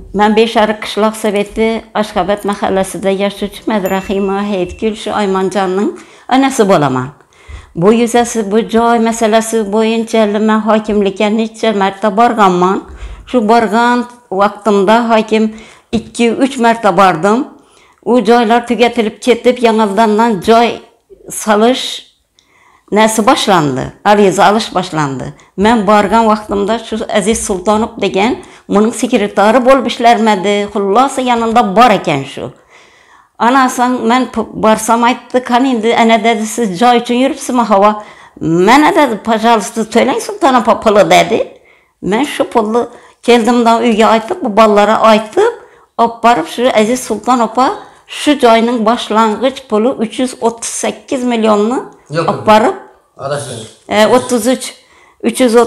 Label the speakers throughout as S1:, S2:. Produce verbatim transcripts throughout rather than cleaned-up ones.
S1: Ben Beşarı Qışlaq Soveti Aşgabat mahallesinde yaşayıcı Mədraxima Heyitgül şu Aymancan'ın anası bolaman. Bu yüzesi, bu joy meselesi boyunca mən hakimlikə neçə mərtə barğanman. Şu barğan vaxtımda hakim iki üç mərtə bardım. O joylar tüketilip ketip yanıldandan joy salış nəsi başlandı, ariza alış başlandı. Mən barğan vaxtımda şu Aziz Sultanov degen bunun sekretarı bolup işlermedi. Xullası yanında bar eken şu. Anasan mən barsam aytdı, kan indi ana dedi siz joy üçün yürüpsizmi hava? Mənə dedi, pajalısты söyleyin Sultanova pulu dedi. Mən şu pulu keldimden üye aytıp, bu ballara aytıp, barıp şu Aziz Sultanova şu joyның başlangıç pulu üç yüz otuz sekiz milyonunu barıp e, otuz üç üç yüz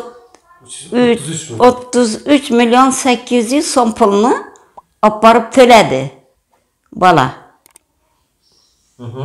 S1: otuz üç milyon sekiz yüz son pulunu barıp töledi bala.
S2: Hı hı.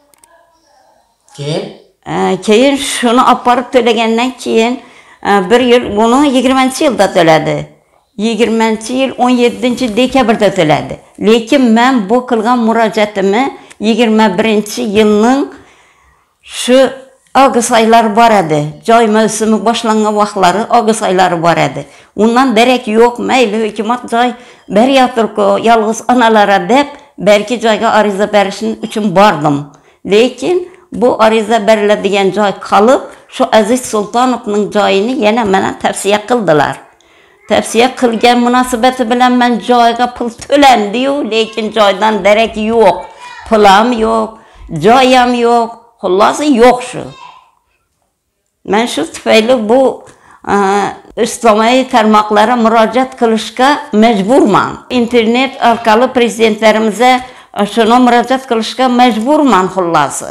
S2: Keyin?
S1: E, keyin şunu aparıp tölegenden keyin e, bir yıl bunu yigirmanchi yılda töledi. yigirmanchi yıl on yedinchi dekabrda töledi. Lekin ben bu kılgan müracaatımı yigirma birinchi yılının şu ağız ayları var idi. Joy mevsimi başlangan vaxtları ağız ayları var idi. Ondan derek yok, meyli hükümet joy beriyatır ki yalğız analara dep belki joyga ariza berişin üçün bardım. Lekin bu ariza beriladigan joy kalıp şu Aziz Sultanov'ның joyini yana mena tavsiya qildilar. Tavsiya qilgan münasebeti bilen ben joyga pul tölendiyu, lekin joydan derek yok. Pulam yok, joyam yok. Xullası yok şu. Ben şu tüfeyle bu ictimai tarmoqlara müracaat qilishga mecburman. İnternet arkalı prezidentlerimize şunu müracaat qilishga mecburman xullası.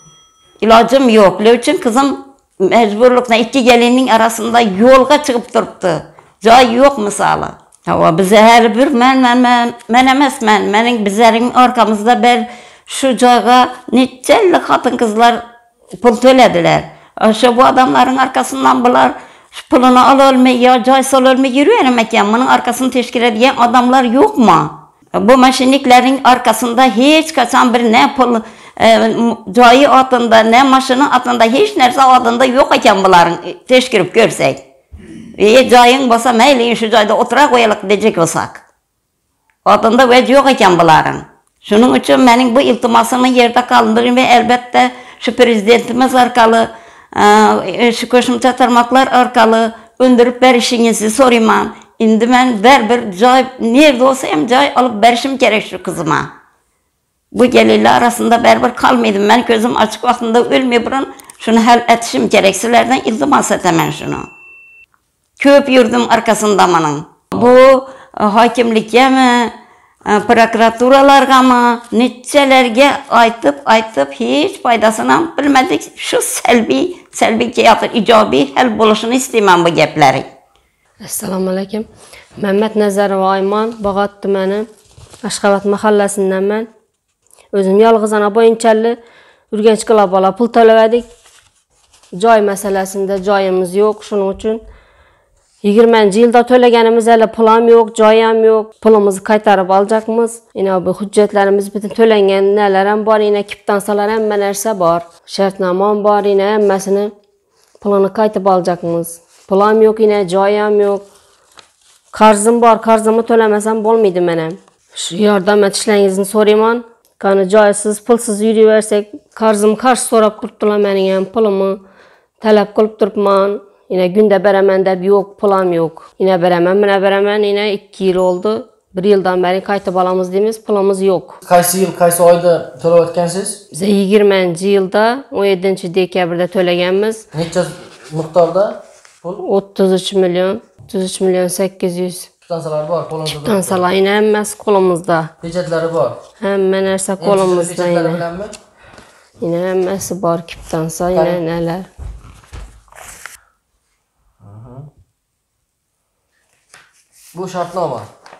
S1: İlacım yok. Lekin kızım mecburlukla iki gelinin arasında yolga çıkıp duruptu. Joy yok misali. Hava bize her bir men men men men emas men mening bizlerin arkamızda ben şu joyga neçeli hatın kızlar pul төлediler. Şu bu adamların arkasından bular pulunu alolmay ya joy sololmay yürüyelim eken. Bunun arkasını teşkil eden adamlar yok mu? Bu maşinliklerin arkasında hiç kaçan bir ne pul e, joyi altında ne maşının altında hiç nerse altında yok eken bunların teşkil görsek. Ve joyun bolsa meyli şu joyda otura koyalım diyecek olsak. Altında ve yok eken bunların. Şunun için benim bu iltimasımı yerde kaldırın ve elbette şu prezidentimiz arkalı, şu koşumça tarmaklar arkalı öndürüp verişinizi sorayım. Şimdi ben ver bir joy, nerede olsa hem joy alıp verişim gerek şu kızıma. Bu gelirler arasında berber kalmaydım. Ben gözüm açık vaktinde ölmeyeyim. Şunu hal etişim gereksilerden iltimas etemem şunu. Köp yurdum arkasında manın. Bu hakimlikye mi? Prokuraturalarga mı, neçelerge aytıp aytıp hiç faydasını bilmedik. Şu selbi, selbi keyatır, icabi hal buluşunu istemem bu gepleri.
S3: Assalamu alaikum. Mehmet Nazarov Ayman, Bağat tümeni, Aşgabat mahallesinden ben. Özüm yalğız ana boyunçalı, Ürgenç Qılabala pul töledik. Joy meselesinde joyumuz yok, şunun için. yigirmanchi yılda tölegenimiz hele pulam yok, joyam yok. Pulumuzu kaytarıp alacakmız. Yine bu hüccetlerimiz bütün tölengen neler var, yine kiptansalar hemen nerse var. Şartnamam var, yine hemmesini pulunu kaytıp alacakmız. Pulam yok, yine joyam yok. Karzım var, karzımı tölemesem bolmaydı benim. Şu yardım etişlerinizni sorayım. Kanı joysuz, pulsuz yürüyersek, karzım karşı sorap kurttular benim pulumu talep kılıp durupman. Yine günde beremen de yok, pulam yok. Yine beremen, yine beremen, yine iki yıl oldu. Bir yıldan beri kayıtıp alamız deyimiz, pulumuz yok.
S2: Kaysi yıl, kaysi ayda töle etkensiz?
S3: Bize yigirmanchi yılda, on yedinchi dekabrda tölegenmiz.
S2: Neçe miktarda pul?
S3: otuz üç milyon, otuz üç milyon sekiz yüz.
S2: Kiptansalar var, kolumuzda.
S3: Kiptansalar yine hemmesi kolumuzda.
S2: Pecetleri var.
S3: Hemen nerse kolumuzda yine.
S2: Bilen mi?
S3: Yine hemmesi var kiptansa, yine yani neler.
S2: Bu şartnoma.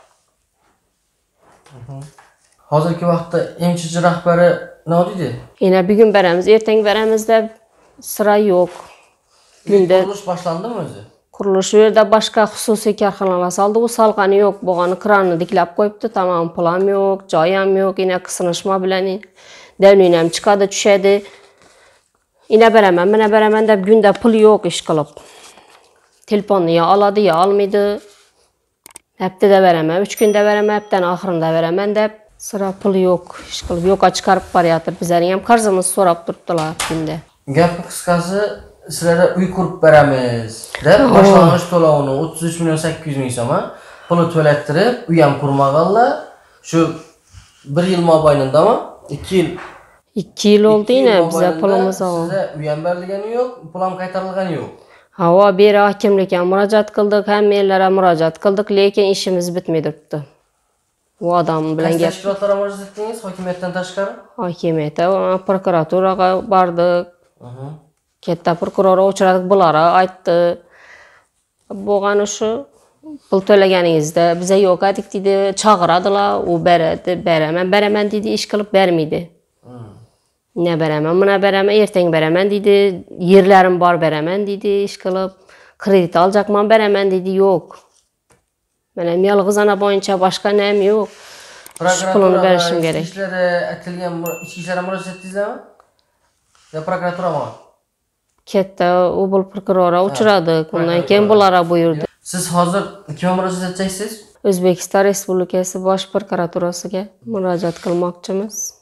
S2: Hozirgi vaqtda emchichi rahbari ne dedi?
S3: Yine bir gün beremiz, erteng beremiz de sıra yok.
S2: Günde kuruluş başlandı mı özü?
S3: Qurilish u yerda boshqa xususiy korxonalar soldi, u solgani yo'q, bo'lgani kranni diklab qo'yibdi, tamam, pul ham yo'q, joy ham yo'q, ina qisinishma bilan davnin ham chiqadi, tushadi. Ina beraman, mana beraman deb gunda pul yo'q ish qilib. Telefonni ya oladi, ya olmaydi. Haftada beraman, uch kunda beraman, haftaning oxirida beraman deb sira pul yo'q, ish qilib yo'qqa chiqarib qo'yayotir. Bizlarning ham qarzimiz so'rab turibdilar kunda.
S2: Gap qisqasi sizlarga uy qurib beramiz deb boshlang'ich to'lovini o'ttiz uch million sakkiz yuz ming so'm puli to'lattirib, uy ham qurmaganlar. Shu bir yil mobaynidami? ikki yil
S3: ikki yil oldi yine bize pulumuz oldu.
S2: Size uy ham berilgani yo'q, pul ham qaytarilgani yo'q.
S3: Hava beri hokimlikka murojaat qildik, hamma yerlarga murojaat qildik, lekin ishimiz bitmay turibdi. Bu odam bilan
S2: Qaysi
S3: gap.
S2: tashkilotlarga murojaat etdingiz hokimiyatdan tashqari?
S3: Hokimiyatga, prokuraturaga bordik. Katta prokurorga uchradik, bular aytdi. Bo'lgani shu pul to'laganingizda biza yo'q edik dedi, chaqiradilar, u beradi, beraman, beraman dedi, ish qilib bermaydi. Ne beraman, buna beraman, ertang beraman dedi, yerlarim bor beraman dedi, ish qilib, kredit olacakman beraman dedi, yo'q. Mana yolg'iz ona bo'yicha boshqa nem yo'q. Pulini berishim kerak.
S2: Ishlari atilgan ichki ishlar murojaat etdingizmi? Ya prokuraturami?
S3: Katta obul prokurorga uchradik, undan keyin bularga buyurdi.
S2: Siz hozir kimga murojaat etasiz?
S3: O'zbekiston Respublikasi Bosh prokuraturasiga murojaat qilmoqchimiz.